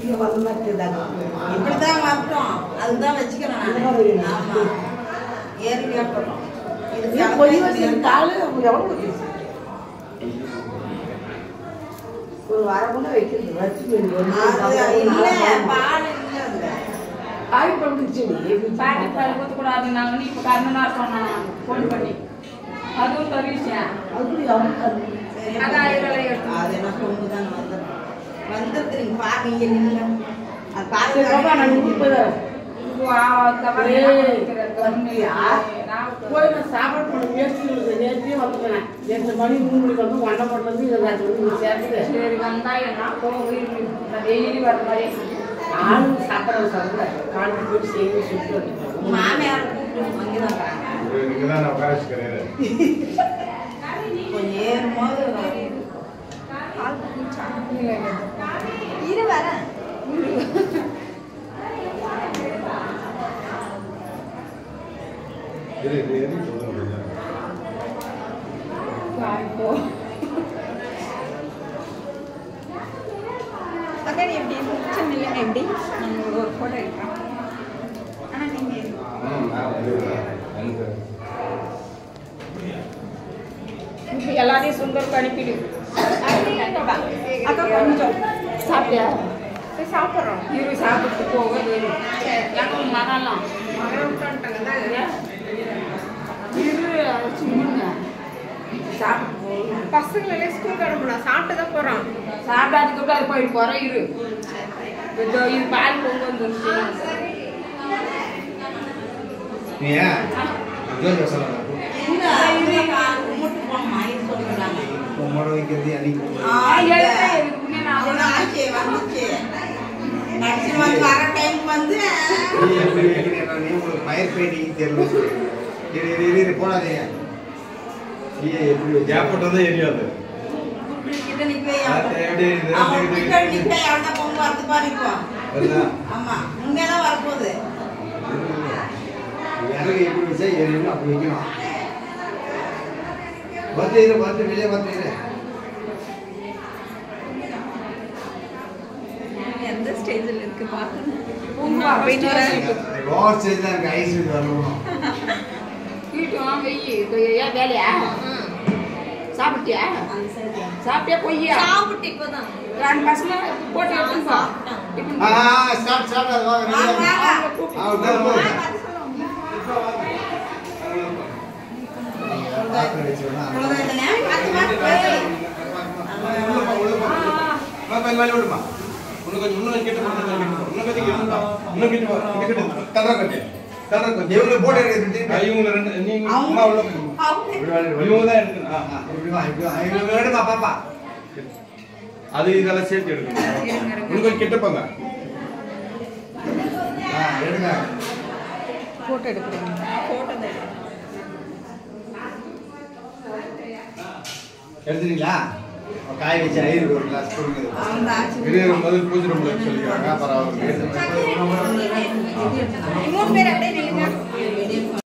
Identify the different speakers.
Speaker 1: இங்கே வந்த மாதிரி
Speaker 2: இப்படி தான் வரட்டும் அதுதான் வச்சுக்கிறேன் ஆமாம் ஏறி கேட்கணும் இது
Speaker 1: பொய் வச்சு காலு எவ்வளோ ஒரு வாரம் வைக்கிறது வச்சு
Speaker 2: பால் இல்லை
Speaker 1: காய் பண்ணிச்சு
Speaker 3: பாக்கெட் பால் ஊற்றக்கூடாதுன்னாங்க இப்போ கருணா சொன்னாங்க ஃபோன் பண்ணி அதுவும் தருவிச்சேன்
Speaker 2: அது என்ன கொண்டு தான் வந்துருக்கு நீங்கள் பார்ப்பீங்க நின்று அது பார்த்து
Speaker 1: போய் நான் சாப்பாடு பண்ண முயற்சி நேரத்தையும் வந்துட்டேன் 2 மணி 3 மணிக்கு வந்து 1 மணிலேருந்து இதில் சேர்த்து
Speaker 3: சரி வெங்காயம்னா போகும் டெய்லி வர மாதிரி
Speaker 1: ஆளும் சாப்பிட்றது சாப்பிட காலையில் போய் செய்யணும் சுட்டு
Speaker 2: மாமியார் கூப்பிட்டு வாங்கி தான் வராங்க கொஞ்சம் ஏறும்போது இரு வரேன் அக்கா நீ எப்படி பிடிச்ச நிலைமை எப்படி நம்மளோட ஒரு ஃபோட்டோ எடுக்கிறோம் ஆனால் நீங்கள்
Speaker 3: எல்லாரையும் சுந்தருக்கு அனுப்பிடு
Speaker 2: அக்கா கொஞ்சம்
Speaker 3: சாப்பிட்டியா
Speaker 2: போய் சாப்பிட்றோம்
Speaker 3: இரு சாப்பிட்டு போக வரும் எங்கள் மகன்லாம் இரு சும்மா சாப்பிட்டு போகணும்
Speaker 2: பசங்களே ஸ்கூலுக்கு அனுப்பணும் சாப்பிட்டு தான் போகிறோம்
Speaker 3: சாப்பிடாதுக்கு கூட அது போயிட்டு போகிறோம் இரு இதோ இது பால் பொங்க வந்துருச்சு
Speaker 2: வரப்போகுது எந்த ஸ்டேஜில் இருக்கு பார்க்கணும்
Speaker 3: வீட்டு வாங்க ஏன் வேலையா சாப்பிட்டியா சாப்பிட்டியா பொய்யா
Speaker 2: சாப்பிட்டு இப்போதான்
Speaker 3: 2 பசங்க போட்டு எடுத்துப்பா
Speaker 4: அது இதெல்லாம் சேர்த்து எடுக்கணும் உங்களுக்கு கிட்டப்பாங்க எடுங்க
Speaker 2: போட்டோ எடுக்கிறேன் போட்டோ
Speaker 4: எடுத்துட்டீங்களா காய் வச்சு ஐயர் ஒரு கிளாஸ் கொடுங்க முதல் பூஜை ரூம்ல சொல்லிக்கிறாங்க பரவாயில்ல
Speaker 2: 3 பேர் அப்படியே நில்லுங்க